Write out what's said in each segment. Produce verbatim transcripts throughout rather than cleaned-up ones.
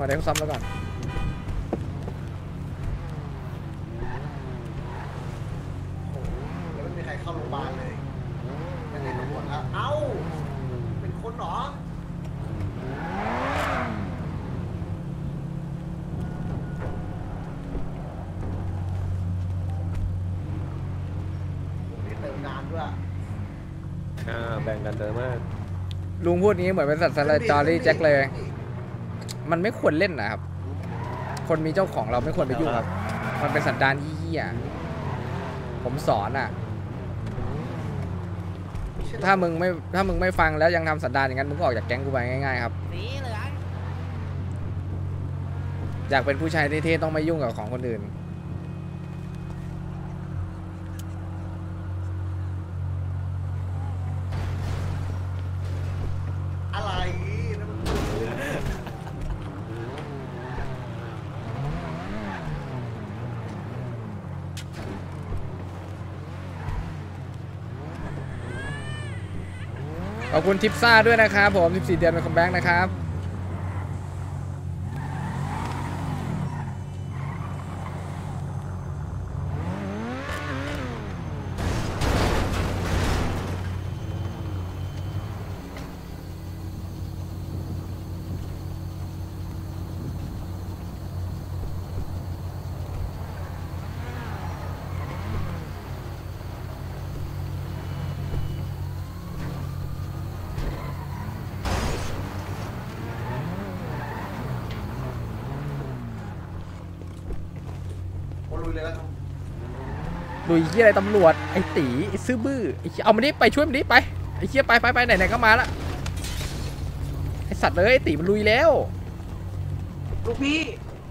ก่อนเดี๋ยวซ่อมแล้วก่อนแล้วไม่มีใครเข้าโรงพยาบาลเลยยังไงตำรวจครับเอ้าเป็นคนเหรอเติมนานด้วยอ่าแบ่งกันเติมมากลุงพูดนี้เหมือนเป็นสัตว์สลัดจอรี่แจ็คเลยมันไม่ควรเล่นนะครับคนมีเจ้าของเราไม่ควรไปยุ่งครับมันเป็นสันดานเหี้ยผมสอนอ่ะถ้ามึงไม่ถ้ามึงไม่ฟังแล้วยังทำสันดานอย่างนั้นมึงก็ออกจากแก๊งกูไปง่ายๆครับอยากเป็นผู้ชายเท่ๆต้องไม่ยุ่งกับของคนอื่นอะไรขอบคุณทิปซ่าด้วยนะครับผมสิบสี่เดือนเป็นคอมแบ็กนะครับลุยเลยแล้วลุยเหี้ยอะไรตำรวจไอ้ตีไอ้ซื่อบื้อไอ้เอามาดิไปช่วยมันดิไปไอ้เหี้ยไปไปไปไหนไหนก็มาละไอ้สัตว์เลยไอ้ตีมันลุยแล้วลูกพี่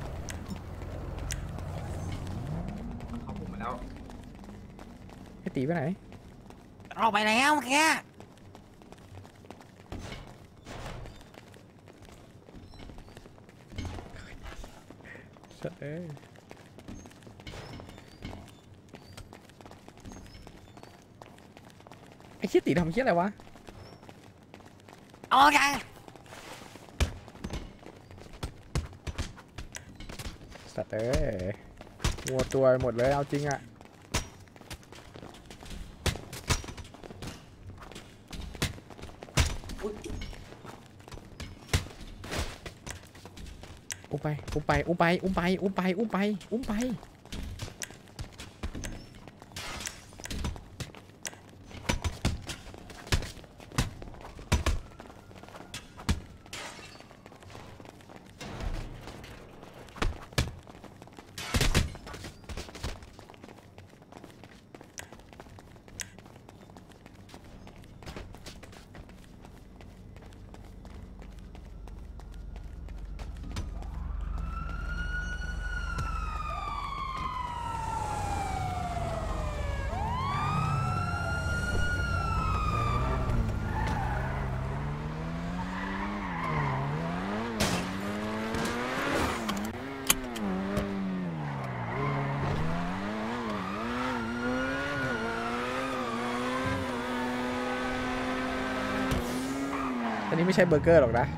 เขาผมมาแล้วไอ้ตีไปไหนออกไปแล้วแค่สัตว์เอ้ยไอ้เหี้ยตีทำเหี้ยอะไรวะโอเคสัตว์เอ้ยมัวตัวหมดเลยเอาจริงอะอุ้มไปอุ้มไปอุ้มไปอุ้มไปอุ้มไปอุ้มไปอุ้มไปอันนี้ไม่ใช่เบอร์เกอร์หรอกนะ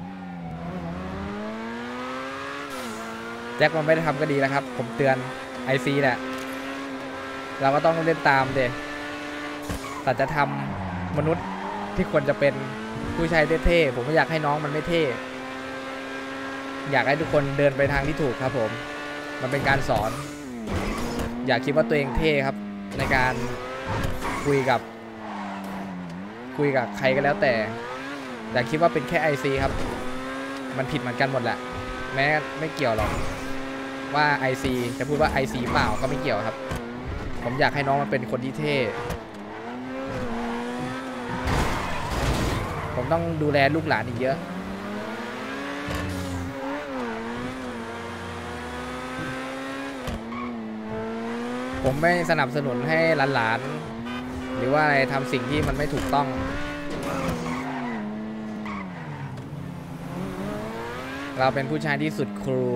แจ็คมันไม่ได้ทำก็ดีแล้วครับผมเตือนไอซีแหละเราก็ต้องเล่นตามเด็แต่จะทำมนุษย์ที่ควรจะเป็นผู้ชายเท่ๆผมไม่อยากให้น้องมันไม่เท่อยากให้ทุกคนเดินไปทางที่ถูกครับผมมันเป็นการสอนอยากคิดว่าตัวเองเท่ครับในการคุยกับคุยกับใครก็แล้วแต่แต่คิดว่าเป็นแค่ ไอ ซี ครับมันผิดเหมือนกันหมดแหละแม้ไม่เกี่ยวหรอกว่า ไอ ซี จะพูดว่า ไอ ซี เปล่าก็ไม่เกี่ยวครับผมอยากให้น้องมันเป็นคนที่เท่ผมต้องดูแลลูกหลานอีกเยอะผมไม่สนับสนุนให้หลานๆหรือว่าอะไรทำสิ่งที่มันไม่ถูกต้องเราเป็นผู้ชายที่สุดครู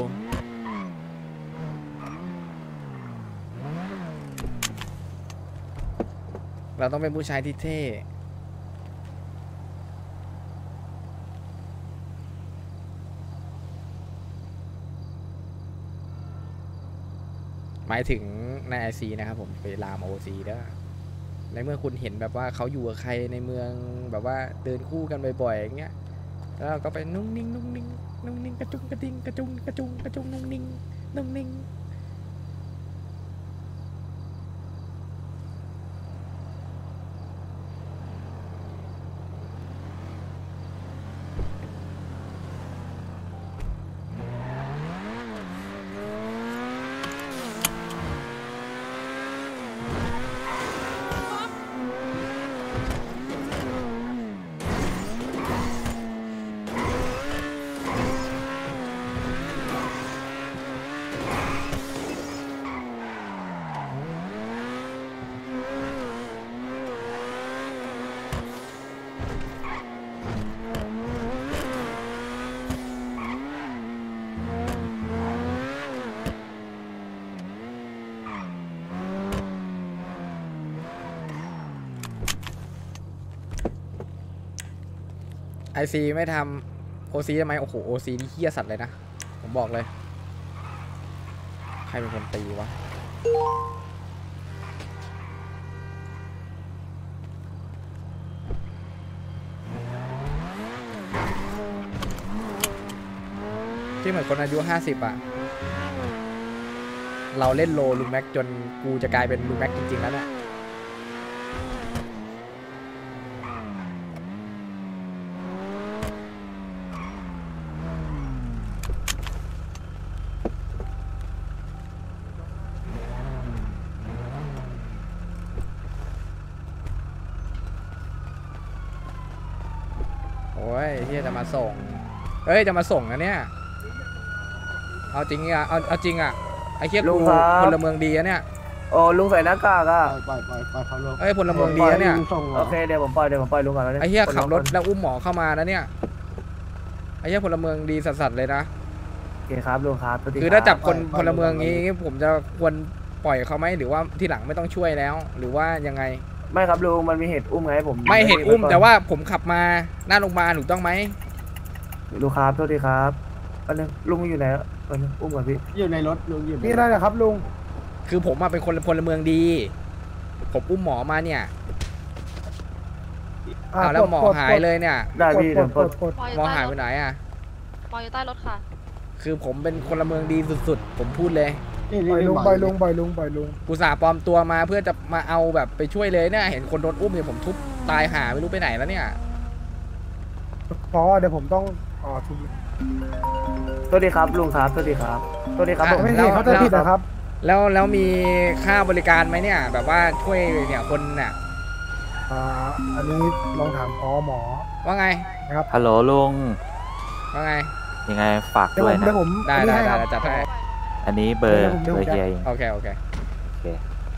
เราต้องเป็นผู้ชายที่เท่หมายถึงในไอซีนะครับผมไปลามโอซีเด้อในเมื่อคุณเห็นแบบว่าเขาอยู่กับใครในเมืองแบบว่าเดินคู่กันบ่อยๆอย่างเงี้ยแล้วเราก็ไปนุ่งนิ่งนุ่งนิ่งนุ่งนิ่งกระจุงกระดิ่งกระจุงกระจุงกระจุงนุ่งนิ่งนุ่งนิ่งไอซีไม่ทำโอซีทำไมโอ้โหโอซีนี่เฮี้ยสัตว์เลยนะผมบอกเลยใครเป็นคนตีวะที่เหมือนคนอายุห้าสิบอะเราเล่นโลลุงแม็กจนกูจะกลายเป็นลุงแม็กจริงๆแล้วเนี่ยโอ้ยที่จะมาส่งเฮ้ยจะมาส่งนะเนี่ยเอาจริงอ่ะเอาเอาจริงอ่ะไอ้เคี้ยกูพลเมืองดีอะเนี่ยโอ้ลุงใส่หน้ากากอ่ะปล่อยปล่อยปล่อยเขาลงเอ้ยพลเมืองดีอะเนี่ยโอเคเดี๋ยวผมปล่อยเดี๋ยวผมปล่อยลุงก่อนแล้วเนี่ยไอ้เหี้ยขับรถแล้วอุ้มหมอเข้ามานะเนี่ยไอ้เหี้ยพลเมืองดีสัสๆเลยนะโอเคครับลุงครับคือถ้าจับคนพลเมืองนี้ผมจะควรปล่อยเขาไหมหรือว่าที่หลังไม่ต้องช่วยแล้ว หรือว่ายังไงไม่ครับลุงมันมีเหตุอุ้มไงผมไม่เหตุอุ้มแต่ว่าผมขับมาหน้าโรงพยาบาลถูกต้องไหมลุงครับโทษทีครับอันนึงลุงอยู่ไหนอันนึงอุ้มก่อนพี่อยู่ในรถลุงอยู่นี่อะไรนะครับลุงคือผมมาเป็นคนพลเมืองดีผมอุ้มหมอมาเนี่ยอ้าวแล้วหมอหายเลยเนี่ยได้พี่เดี๋ยวกดหมอหายไปไหนอ่ะหมออยู่ใต้รถค่ะคือผมเป็นพลเมืองดีสุดๆผมพูดเลยนี่ปล่อยนี่ลุงปล่อยลุงปล่อยลุงปล่อยลุงกูสาปลอมตัวมาเพื่อจะมาเอาแบบไปช่วยเลยเนี่ยเห็นคนโดนอุ้มเนี่ยผมทุบตายหาไม่รู้ไปไหนแล้วเนี่ยพอเดี๋ยวผมต้องอ๋อทีโทษทีครับลุงครับโทษทีครับโทษทีครับผมไม่เห็นเขาจะผิดนะครับแล้วแล้วมีค่าบริการไหมเนี่ยแบบว่าช่วยเนี่ยคนเนี่ยอ่าอันนี้ลองถามพอหมอว่าไงนะครับฮัลโหลลุงว่าไงยังไงฝากเดี๋ยวด้ผวยมนะเดี๋ยวผมได้อันนี้ได้ให้ได้ครับจัดให้อันนี้เบอร์เดี๋ยวผมเบอร์เดี๋เฮียยว เองโอเคโอเคโอเค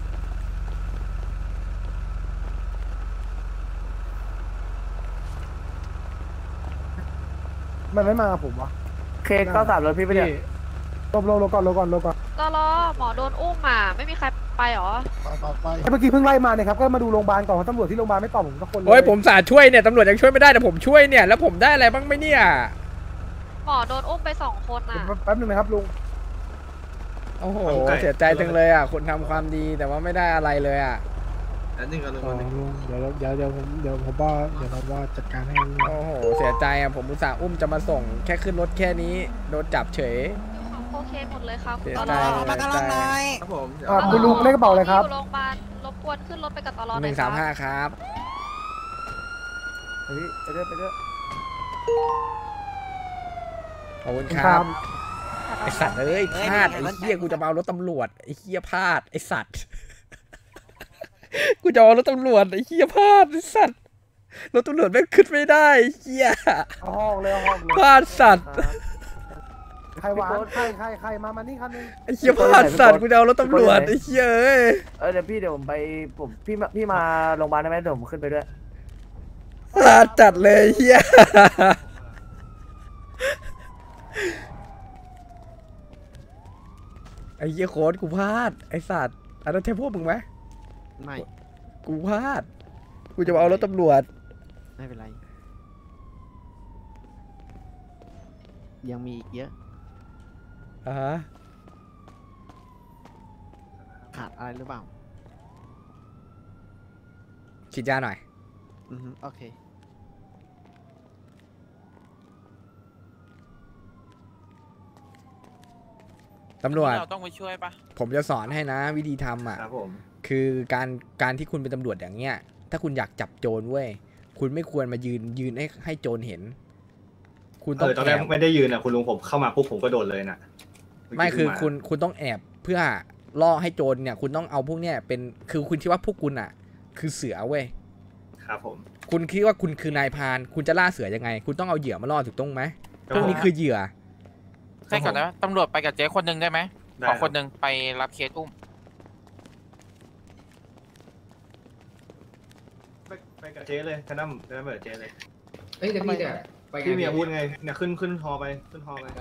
มันไม่มากับผมวะเคสเก้าสามรถพี่ไปเนี่ยลบลบลบก่อนลบก่อนลบก่อนตลอหมอโดนอุ้มอ่ะ ไม่มีใครไปหรอไปไปไปไอ้เมื่อกี้เพิ่งไล่มาเนี่ยครับก็มาดูโรงพยาบาลก่อนเพราะตำรวจที่โรงพยาบาลไม่ตอบผมสักคนเลยโอ้ยผมสาช่วยเนี่ยตำรวจยังช่วยไม่ได้แต่ผมช่วยเนี่ยแล้วผมได้อะไรบ้างไหมเนี่ยหมอโดนอุ้มไปสองคนอ่ะแป๊บนึงนะครับลุงโอ้โหเสียใจจังเลยอ่ะคนทำความดีแต่ว่าไม่ได้อะไรเลยอ่ะอันนี้กันลุงอ๋ออันนี้ลุงเดี๋ยวเดี๋ยวเดี๋ยวผมเดี๋ยวผมว่าเดี๋ยวผมว่าจัดการให้ลุงโอ้โหเสียใจอ่ะผมอุตส่าห์อุ้มจะมาส่งแค่ขึ้นรถแค่นี้โดนจับเฉยของโคเคนหมดเลยครับเสียตใจลอมากำลังหน่อยครับผมอ่าคุณลุงเลขกระเป๋าเลยครับอยู่โรงพยาบาลรบกวนขึ้นรถไปกับตลอดหนึ่งสามห้าครับไปพี่ไปเรื่อยไปเรื่อยขอบคุณครับไอสัตว์เอ้ยพลาดไอ้เหี้ยกูจะมาเอารถตำรวจไอ้เหี้ยพลาดไอ้สัตว์ กูจะเอารถตำรวจไอ้เหี้ยพลาดไอ้สัตว์รถตำรวจไม่ขึ้นไม่ได้ไอ้เหี้ยเอาห้องเลยเอาห้องเลยพลาดสัตว์ใครหวานใครใครใครมามานี่คันนึงไอ้เหี้ยพลาดสัตว์กูจะเอารถตำรวจไอ้เหี้ยเอ้ยเออเดี๋ยวพี่เดี๋ยวผมไปผมพี่มาพี่มาโรงพยาบาลได้ไหมเดี๋ยวผมขึ้นไปด้วยพลาดจัดเลยไอ้เหี้ยไอ้เหี้ยโค้ดกูพลาดไอ้สัตว์อันนั้นใช่พวกมึงไหมไม่กูพลาดกูจะมาเอารถตำรวจไม่เป็นไร ยังมีอีกเยอะอ่าฮะขาดอะไรหรือเปล่าฉีดยาหน่อยอือฮึโอเคตำรวจเราต้องไปช่วยปะผมจะสอนให้นะ วิธีทำอ่ะครับผมคือการการที่คุณเป็นตำรวจอย่างเงี้ย ถ้าคุณอยากจับโจรเว้ย คุณไม่ควรมายืนยืนให้ให้โจรเห็น คุณต้เอองอตอนแอแรกบไม่ได้ยืนอ่ะคุณลุงผมเข้ามาปุ๊บผมก็โดดเลยน่ะไม่คือคุณคุณต้องแอบเพื่อล่อให้โจรเนี่ย คุณต้องเอาพวกเนี้ยเป็นคือคุณคิดว่าพวกคุณอ่ะ คือเสือเว้ยครับผมคุณคิดว่าคุณคือนายพราน คุณจะล่าเสือยังไง คุณต้องเอาเหยื่อมาล่อถูกต้องไหมพวกนี้คือเหยื่อใช่ก่อนนะตำรวจไปกับเจ๊คนหนึ่งได้ไหมได้ขอคครับ นหนึ่งไปรับเคสอุ้มไปไปกับเจ๊เลยท่านั่มท่านั่มไปกับเจ๊เลยเอ้ยแต่พี่เนี่ยไปไงพี่มีอาวุธไงเนี่ยขึ้นขึ้นฮอไปขึ้นฮอไป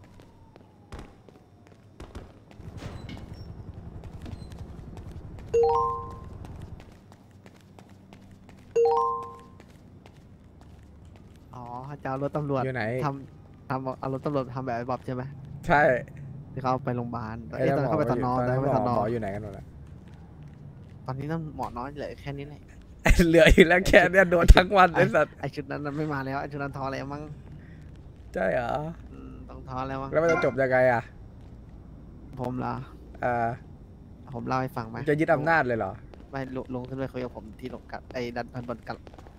อ๋อจะเอารถตำรวจอยู่ไหนทำทำเอารถตำรวจทำแบบไอ้บ๊อบใช่ไหมใช่ที่เขาไปโรงพยาบาลไอ้เอ้ยตอนนั้นเขาไปสอนอตตออน นนั้นั้น นหไปมสออนอหมออยู่ไหนกันหมดละตอนนี้ต้องหมอน้อยเหลือแค่นี้แหละเหลืออยู่แล้วแค่เนี้ยโดนทั้งวันไอ้สัตว์ไอชุดนั้นน่ะไม่มาแล้วไอชุดนั้นทอแล้วมั้งใช่เหรออืมต้องทอแล้วมั้งแล้วมันจะจบยังไงอ่ะผมเหรออ่าผมเล่าให้ฟังไหมจะยึดอำนาจเลยเหรอไม่ลงลงขึ้นไปคุยกับผมที่ลงกับไอ้ดันพันบนกับ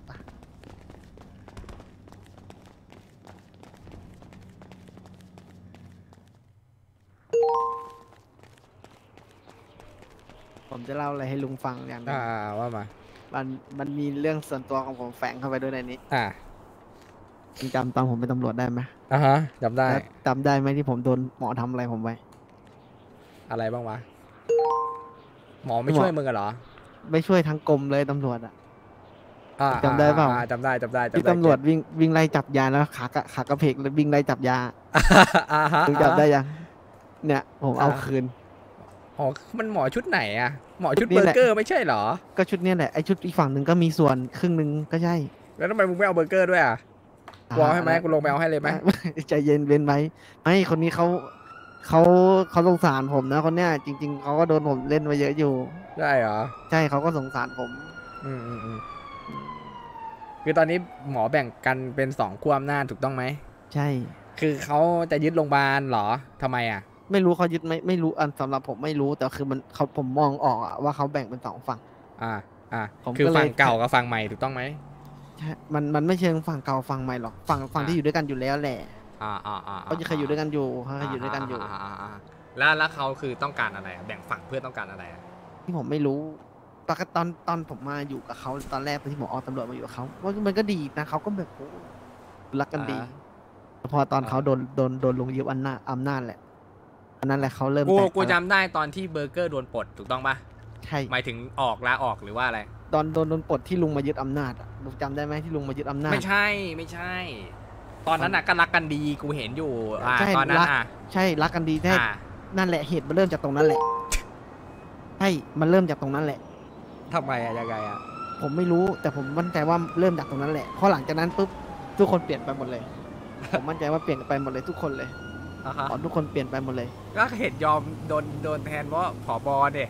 ผมจะเล่าอะไรให้ลุงฟังอย่างหนึงอ่าว่ามามันมันมีเรื่องส่วนตัวของผมแฝงเข้าไปด้วยในนี้อ่าลุงจำตอนผมเป็นตำรวจได้ไหมอ่าฮะจำได้แล้วจำได้ไหมที่ผมโดนหมอทำอะไรผมไว้อะไรบ้างวะ หมอไม่ช่วยมึงกันเหรอไม่ช่วยทั้งกรมเลยตำรวจอะอ่าจำได้เปล่าอ่จำได้จำได้จำได้ที่ตำรวจวิ่งวิ่งไล่จับยาแล้วขากะขากระเพกแล้ววิ่งไล่จับยาอ่าฮะลุงจำได้ยัง เนี่ย ผมเอาคืนอ๋อมันหมอชุดไหนอ่ะ หมอชุดนี่เบอแหละร์เกอร์ไม่ใช่เหรอก็ชุดเนี้ยแหละไอชุดอีกฝั่งหนึ่งก็มีส่วนครึ่งหนึ่งก็ใช่แล้วทำไมมึงไม่เอาเบอร์เกอร์ด้วยอ่ะกูเอาให้ไหมกูลงไปเอาให้เลยไหมใจเย็นเว้นไว้ไม่คนนี้เขาเขาเขาสงสารผมนะคนเนี้ยจริง ๆเขาก็โดนผมเล่นมาเยอะอยู่ได้เหรอใช่เขาก็สงสารผมอืมอืมอืมคือตอนนี้หมอแบ่งกันเป็นสองขั้วอำนาจถูกต้องไหมใช่คือเขาจะยึดโรงพยาบาลเหรอทำไมอ่ะไม่รู้เขายึดไหมไม่รู้อันสำหรับผมไม่รู้แต่คือมันเขาผมมองออกอะว่าเขาแบ่งเป็นสองฝั่งอ่า อ่าผมคือก็เลยฝั่งเก่ากับฝั่งใหม่ถูกต้องไหมใช่มันมันไม่เชิงฝั่งเก่าฝั่งใหม่หรอกฝั่งฝั่งอ่าที่อยู่ด้วยกันอยู่แล้วแหละอ่าอ่าอ่าเขาจะเคยอยู่ด้วยกันอยู่เขาเคยอยู่ด้วยกันอยู่าาาแล้วแล้วเขาคือต้องการอะไรอะแบ่งฝั่งเพื่อต้องการอะไรอะที่ผมไม่รู้ปกติตอนตอนผมมาอยู่กับเขาตอนแรกตอนที่ผมออกตำรวจมาอยู่กับเขาว่ามันก็ดีนะเขาก็แบบโอ้รักกันดีแต่พอตอนเขาโดนโดนโดนลงยึดอำนาจอำนาจแหละอันนั้นแหละเขาเริ่มกูแตกกูจำได้ตอนที่เบอร์เกอร์โดนปลดถูกต้องปะใช่หมายถึงออกลาออกหรือว่าอะไรตอนโดนโดนปลดที่ลุงมายึดอำนาจอะลุงจำได้ไหมที่ลุงมายึดอำนาจไม่ใช่ไม่ใช่ ตอนนั้นน่ะก็รักกันดีกูเห็นอยู่อ่าใช่ตอนนั้นรักอ่ะใช่รักกันดีแท้อ่านั่นแหละเหตุมันเริ่มจากตรงนั้นแหละใช่มันเริ่มจากตรงนั้นแหละทำไมอะยังไงอะผมไม่รู้แต่ผมมั่นใจว่าเริ่มจากตรงนั้นแหละเพราะหลังจากนั้นปุ๊บทุกคนเปลี่ยนไปหมดเลย ผมมั่นใจว่าเปลี่ยนไปหมดเลยทุกคนเลยอ่าฮะอ๋อทุกคนเปลี่ยนไปหมดเลยก็เห็นยอมโดนโดนแทนเพราะผอบอเด็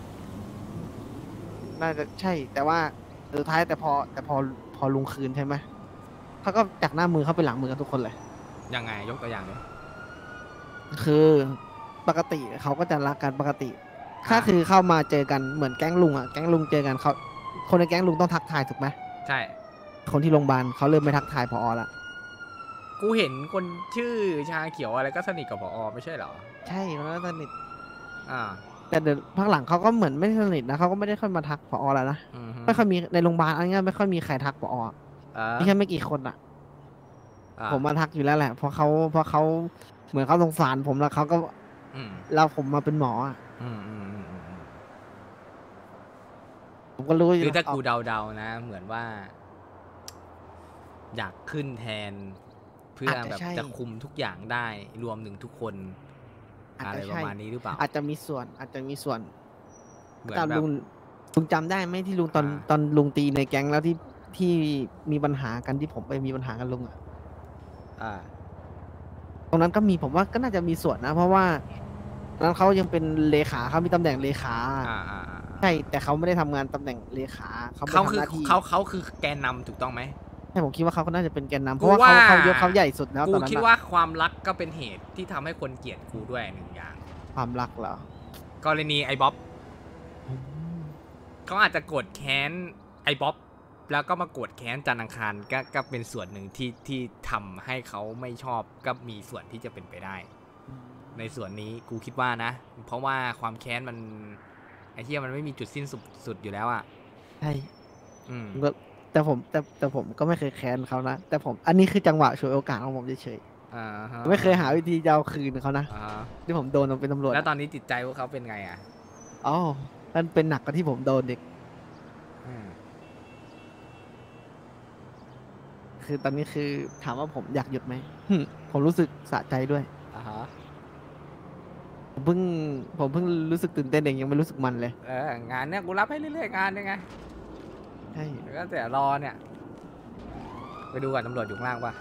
น่าจะใช่ แต่ว่าสุดท้ายแต่พอแต่พอพอลุงคืนใช่ไหมเขาก็จากหน้ามือเขาไปหลังมือกันทุกคนเลยยังไงยกตัวอย่างดิคือปกติเขาก็จะรักกันปกติ ถ้าคือเข้ามาเจอกันเหมือนแก๊งลุงอ่ะแก๊งลุงเจอกันเขาคนในแก๊งลุงต้องทักทายถูกไหมใช่คนที่โรงพยาบาลเขาเริ่มไม่ทักทายพอละกูเห็นคนชื่อชาเขียวอะไรก็สนิทกับผอไม่ใช่เหรอใช่เขาก็สนิทอ่าแต่เดี๋ยวพักหลังเขาก็เหมือนไม่ได้สนิทนะเขาก็ไม่ได้ค่อยมาทักพอแล้วนะอือฮึไม่ค่อยมีในโรงพยาบาลอะไรเงี้ยไม่ค่อยมีใครทักพอเออไม่ใช่ไม่กี่คนอ่ะอ่าผมมาทักอยู่แล้วแหละเพราะเขาเพราะเขาเหมือนเขาสงสารผมแล้วเขาก็อืมเราผมมาเป็นหมออะอืมอืมอืมอืมผมก็รู้อยู่คือถ้าแล้วกูเดาๆนะ เหมือนว่า อยากขึ้นแทน เพื่อแบบจะคุมทุกอย่างได้รวมถึงทุกคนอาจอะไรจะประใช่มาณนี้หรือเปล่าอาจจะมีส่วน อาจจะมีส่วนเหมือนตามแบบลุงลุงจำได้ไหมที่ลุงตอนอ่าตอนลุงตีในแก๊งแล้วที่ที่มีปัญหากันที่ผมไปมีปัญหากันลุงอะอ่าตรงนั้นก็มีผมว่าก็น่าจะมีส่วนนะ เพราะว่านั้นเขายังเป็นเลขาเขามีตำแหน่งเลขาอ่าอ่าอ่าใช่แต่เขาไม่ได้ทำงานตำแหน่งเลขาเขาไม่เขาทำคือหน้าที่เขาเขาคือแกนนำถูกต้องไหมใช่ผมคิดว่าเขาก็น่าจะเป็นแกนนำเพกูราะว่าเขาว่าเขายศเขาใหญ่สุดแล้วกูตอนนั้นคิดอะว่าความรักก็เป็นเหตุที่ทำให้คนเกลียดกูด้วยหนึ่งอย่างความรักเหรอกรณีไอ้บ๊อบเขาอาจจะโกรธแค้นไอ้บ๊อบแล้วก็มาโกรธแค้นจันทร์อังคารก็ก็เป็นส่วนหนึ่งที่ที่ทำให้เขาไม่ชอบก็มีส่วนที่จะเป็นไปได้ ในส่วนนี้กูคิดว่านะ เพราะว่าความแค้นมันไอ้เหี้ยมันไม่มีจุดสิ้นสุดสุดอยู่แล้วอ่ะใช่อืมผมก็แต่ผมแต่แต่ผมก็ไม่เคยแค้นเขานะแต่ผมอันนี้คือจังหวะฉวยโอกาสของผมเฉยอ่าฮะๆไม่เคยหาวิธีจะเอาคืนเขานะอ่าฮะที่ผมโดนเป็นตำรวจแล้วตอนนี้จิตใจพวกเขาเป็นไงอ่ะอ๋อมันเป็นหนักกว่าที่ผมโดนเด็กอืมคือตอนนี้คือถามว่าผมอยากหยุดไหมหึผมรู้สึกสะใจด้วยอ่าฮะผมเพิ่งผมเพิ่งรู้สึกตื่นเต้นเองยังไม่รู้สึกมันเลยเอองานเนี้ยกูรับให้เรื่อยๆงานเนี่ยไงใช่แล้วก็แต่รอเนี่ย ไปดูก่อนตำรวจอยู่ข้างล่างปะ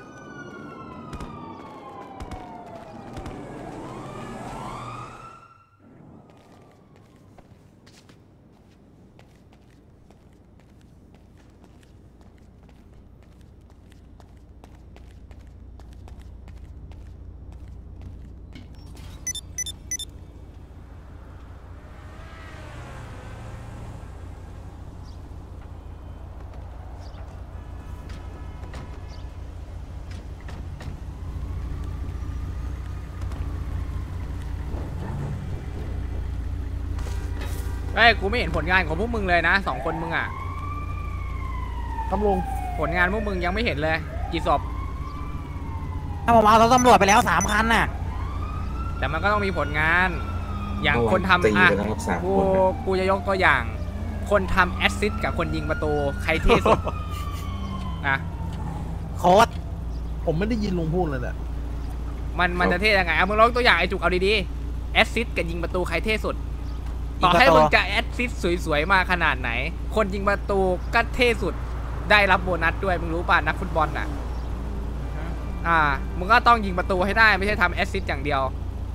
เฮ้ยกูไม่เห็นผลงานของพวกมึงเลยนะสองคนมึงอ่ะตำรวจผลงานพวกมึงยังไม่เห็นเลย กี่ศพถ้าผมเอารถตำรวจไปแล้วสามคันน่ะแต่มันก็ต้องมีผลงาน อย่างคนทำอ่ะกูกูจะยกตัวอย่าง คนทำแอสซิสต์กับคนยิงประตูใครเท่สุด นะโค้ดผมไม่ได้ยินลุงพูดเลยเนี่ยมันมันจะเท่ยังไงเอามึงลองตัวอย่างไอ้จุกเอาดีๆแอสซิสต์กับยิงประตูใครเท่สุด ต่อให้มึงจะแอสซิสต์สวยๆมาขนาดไหน คนยิงประตูก็เท่สุดได้รับโบนัสด้วยมึงรู้ป่ะนักฟุตบอลน่ะอ่ามึงก็ต้องยิงประตูให้ได้ไม่ใช่ทำแอสซิสต์อย่างเดียว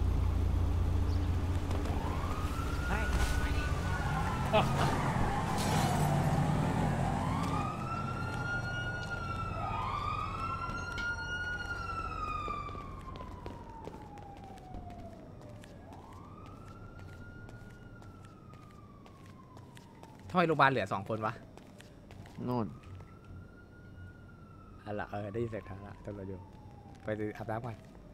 ทำไมโรงพยาบาลเหลือสองคนวะโน่นอะล่ะเออได้ยินเสียงทางละตำรวจอยู่ไปดูอาบน้ำก่อน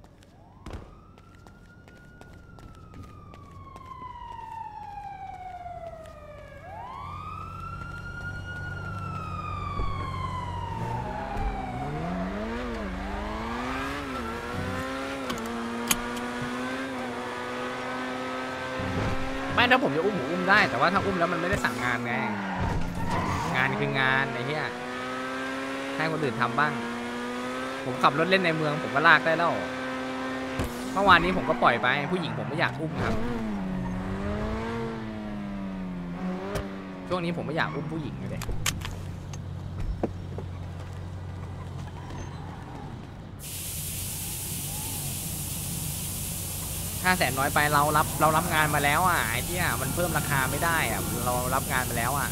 ไม่ถ้าผมจะอุ้มผมอุ้มได้แต่ว่าถ้าอุ้มแล้วมันไม่ได้สั่งงานไงงานคืองานไอ้เหี้ยให้คนอื่นทำบ้างผมขับรถเล่นในเมืองผมก็ลากได้แล้วเมื่อวานนี้ผมก็ปล่อยไปผู้หญิงผมไม่อยากอุ้มครับช่วงนี้ผมไม่อยากอุ้มผู้หญิงเลยห้าแสนน้อยไปเรารับเรารับงานมาแล้วอ่ะไอ้ที่มันเพิ่มราคาไม่ได้อ่ะเรารับงานมาแล้วอ่ะ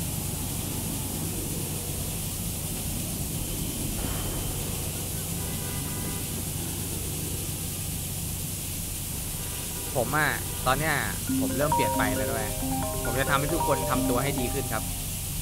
ผมอ่ะตอนเนี้ยผมเริ่มเปลี่ยนไปแล้วด้วยผมจะทำให้ทุกคนทำตัวให้ดีขึ้นครับ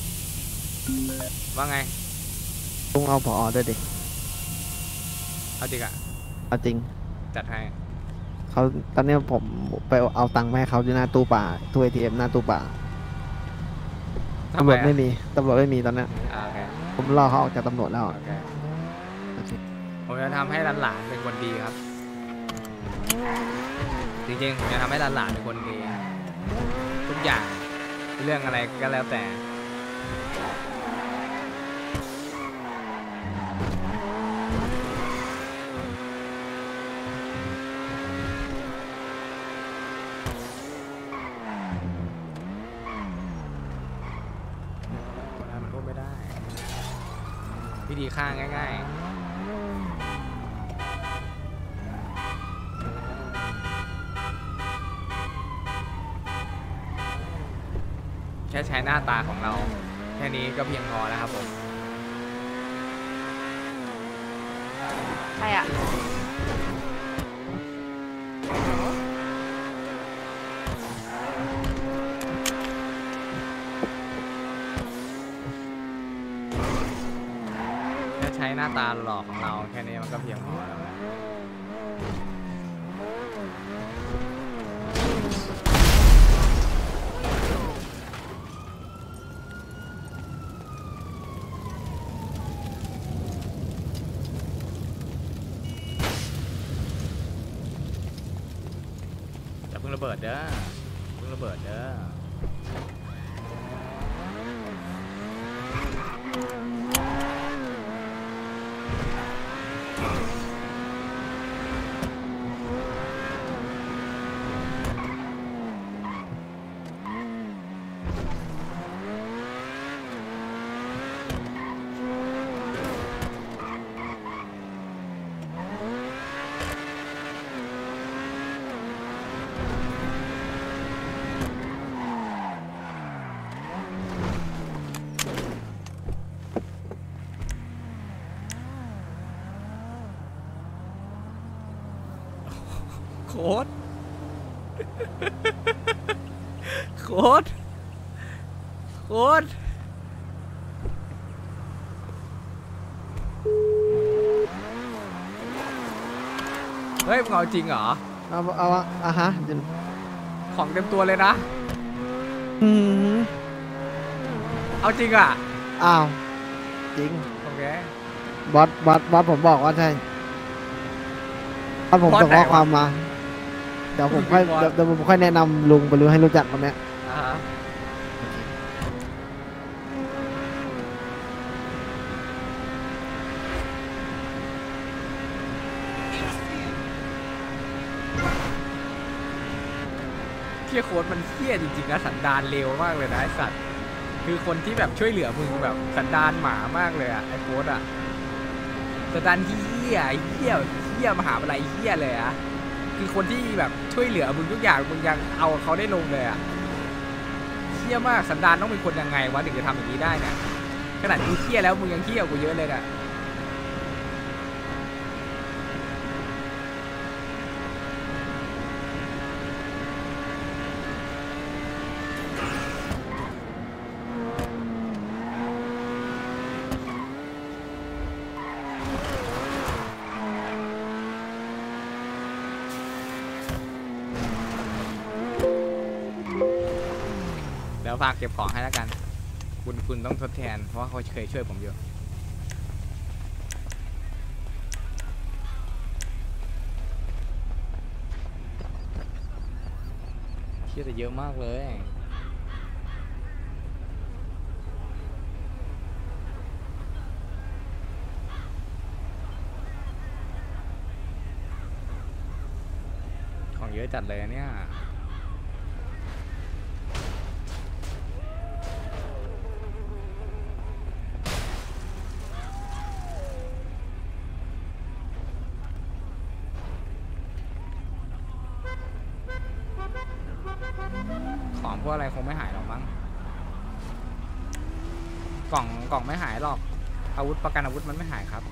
ว่าไงลุงเอาผอด้วยดิเอาจริงอ่ะเอาจริงจัดให้เขาตอนนี้ผมไปเอาตังค์แม่เขาอยู่หน้าตู้ป่าตู้เอทีเอ็มหน้าตู้ป่าตำรวจไม่มีตำรวจไม่มีตอนนี้อ่าโอเคผมรอเขาออกจากตำรวจแล้วโอเคโอเคผมจะทำให้หลานๆเป็นคนดีครับจริงๆผมจะทำให้หลานๆเป็นคนดีทุกอย่างเรื่องอะไรก็แล้วแต่มันก็ไม่ได้วิธีฆ่าง่ายๆแค่ใช้หน้าตาของเราแค่นี้ก็เพียงพอแล้วครับผมใครอ่ะแค่ใช้หน้าตาหล่อของเราแค่นี้มันก็เพียงพอแล้วนะอย่าเพิ่งระเบิดเด้อเพิ่งระเบิดเด้อโค้ด โค้ด โค้ด เฮ้ยมึงเอาจริงเหรอเอาเอาอะอ่ะฮะเดี๋ยวของเต็มตัวเลยนะอืมเอาจริงอ่ะอ้าวจริงโอเคบอสบอสบอสผมบอกว่าใช่บอสผมบอสส่งไหนข้อวะความมาเดี๋ยวผมค่อยบอสเดี๋ยวเดี๋ยวผมค่อยแนะนำลุงไปรู้ให้รู้จักคนเนี้ยอ่าฮะเที่ยโค้ดมันเที่ยจริงๆนะสันดานเลวมากเลยนะไอสัตว์ คือคนที่แบบช่วยเหลือมึงแบบสันดานหมามากเลยอะไอโค้ดอะสันดานเหี้ยเหี้ยเหี้ยมหาวิทยาลัยเหี้ยเลยอะคือคนที่แบบช่วยเหลือมึงทุกอย่างมึงยังเอาเขาได้ลงเลยอะเหี้ยมากสันดานต้องเป็นคนยังไงวะถึงจะทำอย่างนี้ได้เนี่ยขนาดกูเหี้ยแล้วมึงยังเหี้ยกูเยอะเลยน่ะเดี๋ยวฝากเก็บของให้แล้วกันคุณคุณต้องทดแทนเพราะว่าเขาเคยช่วยผมอยู่เชี่ยแต่เยอะมากเลยของเยอะจัดเลยอะเนี่ยของพวกอะไรคงไม่หายหรอกมั้งกล่องกล่องไม่หายหรอกอาวุธประกันอาวุธมันไม่หายครับ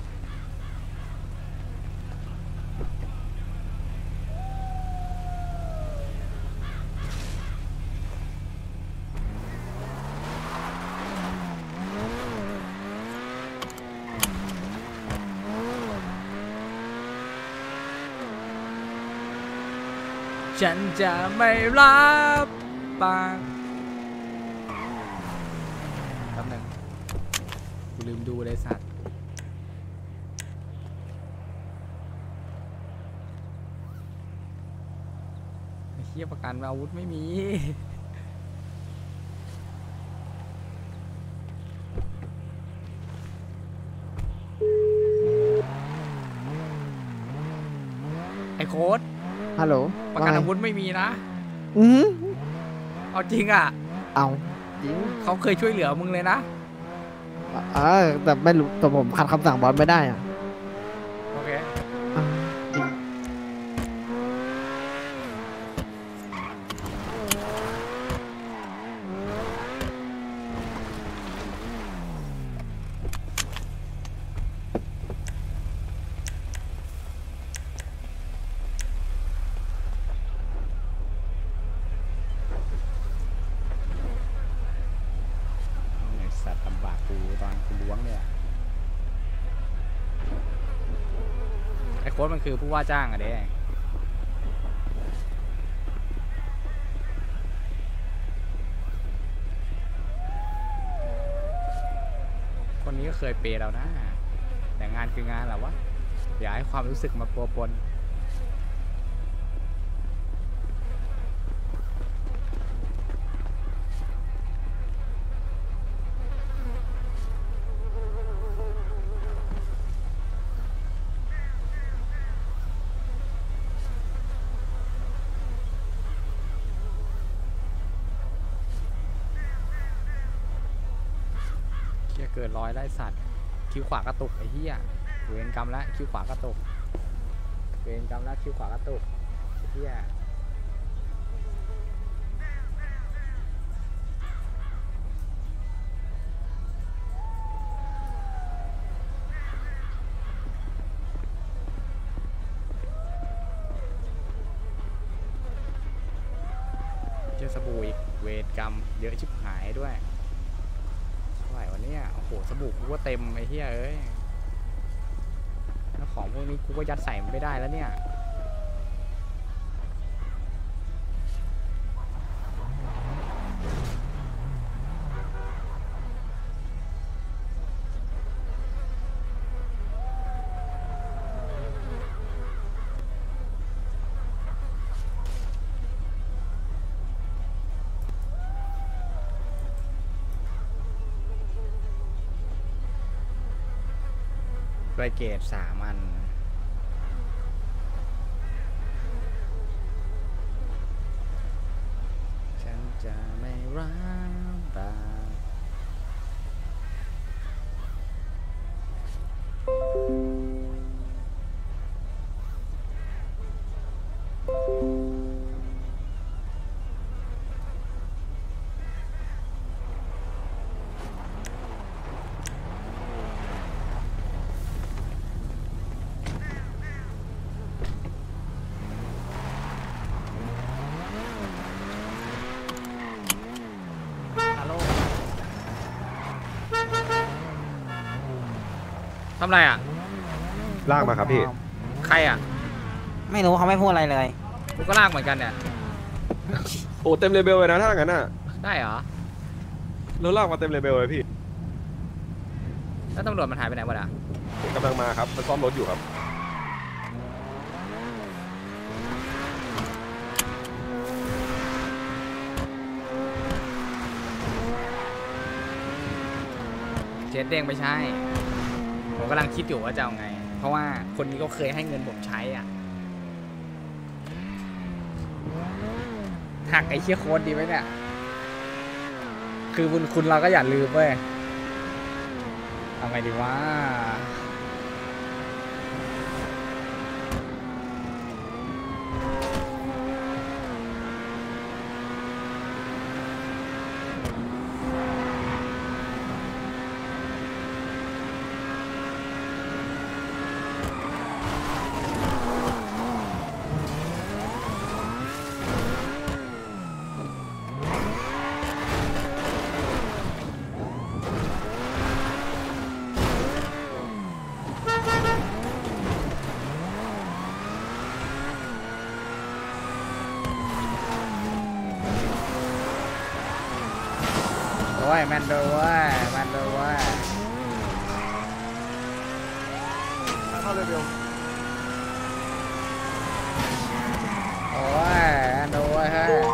ฉันจะไม่รับปากแป๊บนึงกูลืมดูเลยสัตว์ไอ้เหี้ยประกันอาวุธไม่มีไอ้โค้ดฮัลโหลประกันอาวุธไม่มีนะอือเอาจริงอ่ะเอาจริงเขาเคยช่วยเหลือมึงเลยนะเออแต่ไม่รู้แต่ผมขัดคำสั่งบอสไม่ได้อ่ะโอเคอ่าจริงค้ดมันคือผู้ว่าจ้างอะเด้คนนี้ก็เคยเปย์เรานะแต่งานคืองานแหละวะอย่าให้ความรู้สึกมาปัวปนเกิดร้อยไล่สัตว์คิ้วขวากระตุกไอ้เหี้ยเวรกรรมแล้วคิ้วขวากระตุกเวรกรรมแล้วคิ้วขวากระตุกไอ้เหี้ยเจอสบู่อีกเวรกรรมเยอะชิบหายด้วยวันนี้โอ้โหสบู่กูก็เต็มไอ้เหี้ยเอ้ยแล้วของพวกนี้กูก็ยัดใส่ไม่ได้แล้วเนี่ยด้วยเกรดสามอันฉันจะไม่ร้างตาทำไรอ่ะลากมาครับพี่ใครอ่ะไม่รู้เขาไม่พูดอะไรเลยกูก็ลากเหมือนกันเนี่ยโอ้เต็มเลเบลเลยนะถ้างั้นอ่ะได้เหรอแล้วลากมาเต็มเลเบลเลยพี่แล้วตำรวจมันหายไปไหนหมดอ่ะกำลังมาครับมันซ่อมรถอยู่ครับเจ็ดเด้งไม่ใช่ผมกำลังคิดอยู่ว่าจะเอาไงเพราะว่าคนนี้ก็เคยให้เงินผมใช้อ่ะหักไอ้เชี่ยโค้ดดีไหมเนี่ยคือบุญคุณเราก็อย่าลืมเว้ยเอาไงดีวะโอ้ยแมนโดเว้ยแมนโดเว้ยเข้าเลยเบลโอ้ยแมนโดเว้ยเฮ้ย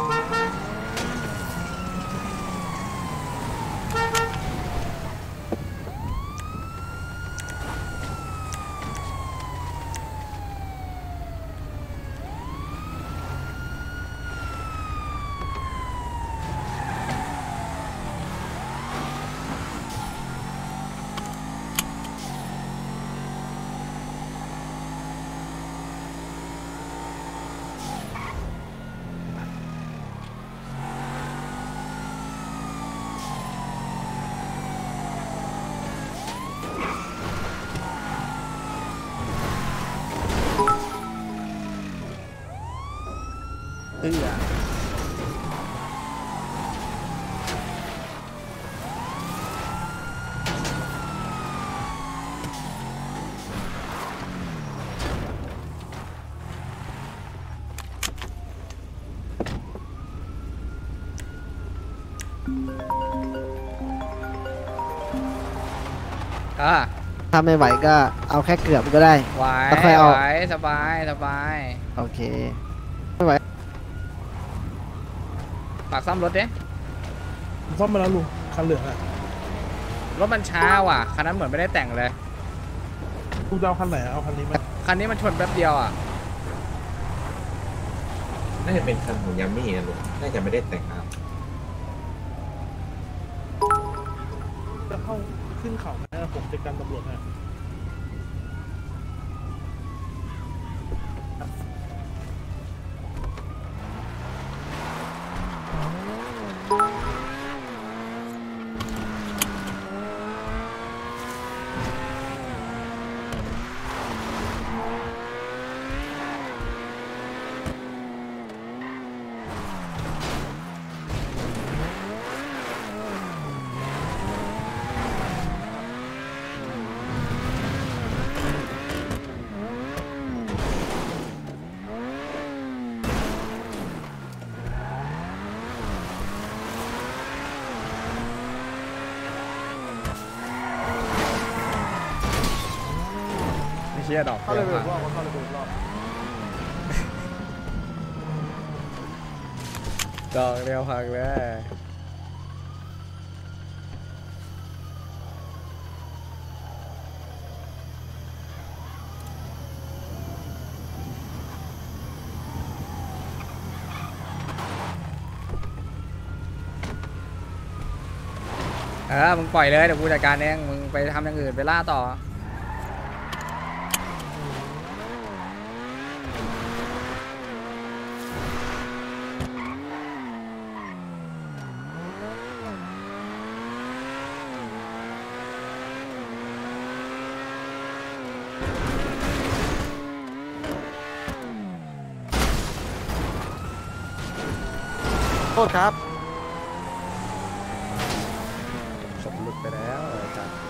อ่าถ้าไม่ไหวก็เอาแค่เกือบก็ได้ไหวแล้วค่อยเอาไหวสบายสบายโอเคไม่ไหวฝากซ่อมรถดิซ่อมมาแล้วลุงคันเหลืองอ่ะรถมันช้าว่ะคันนั้นเหมือนไม่ได้แต่งเลยลุงจะเอาคันไหนเอาคันนี้ไหมคันนี้มันชนแป๊บเดียวอ่ะน่าจะเป็นคันของยามี่นะลุงน่าจะไม่ได้แต่งครับจะเข้าขึ้นเขาไหมผมจะกันตำรวจให้ไม่เชี่ยดอกเข้าเลยเดีเบิยวกรอบเข้าเลยเบิกรอบดอกเดียวพังเลยเออมึงปล่อยเลยเดี๋ยวกูจัดการเองมึงไปทำอย่างอื่นไปล่าต่อโทษครับศพหลุดไปแล้วไอ้จัด